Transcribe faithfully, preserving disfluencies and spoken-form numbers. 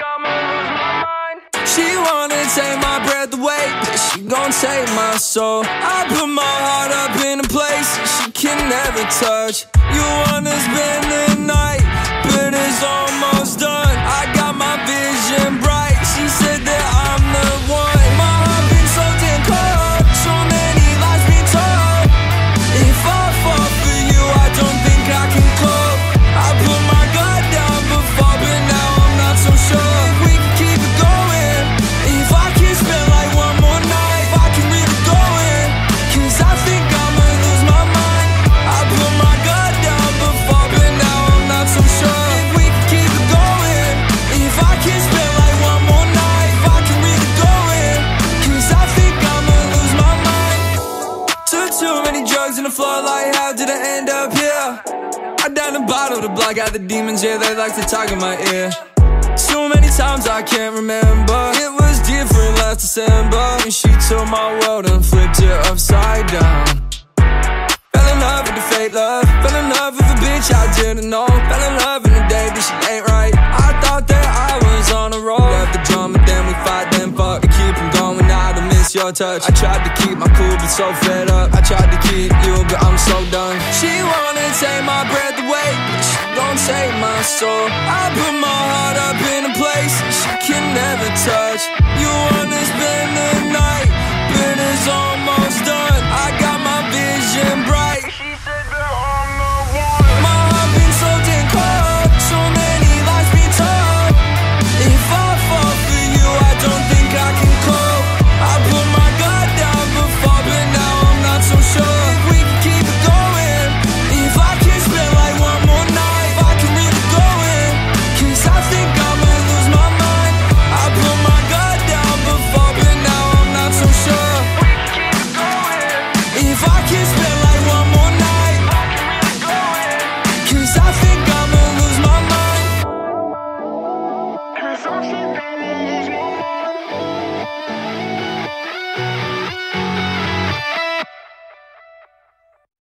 I'ma lose my mind. She wanna take my breath away, but she gon' take my soul. I put my heart up in a place she can never touch. You wanna spend the night, but it's almost done. I got my vision bright, she said that I'm the one. My heart been so damn cold, so many lies been told. If I fall for you, I don't think I can cope. I put my guard down before, but now I'm not so sure if we can keep it going. If I can spend like one more night, if I can really go in, cause I think I'ma lose my mind. I put my guard down before, but now I'm not so sure if we can keep it going. If I can spend like one more night, if I can really go in, cause I think I'ma lose my mind. Took too many drugs in the floor, like how did I end up here? I down the bottle to block out the demons, yeah, they like to talk in my ear. So many times I can't remember. It was different last December, and she took my world and flipped it upside down. Fell in love with the fake love, fell in love with a bitch I didn't know. Fell in love in the day, but she ain't right. I thought that I was on a roll. Left the drama, then we fight, then fuck to keep them going. I don't miss your touch. I tried to keep my cool, but so fed up. I tried to keep you, but I'm so done. She wanna take my breath away, but she gon' take my soul. I put my heart up in a place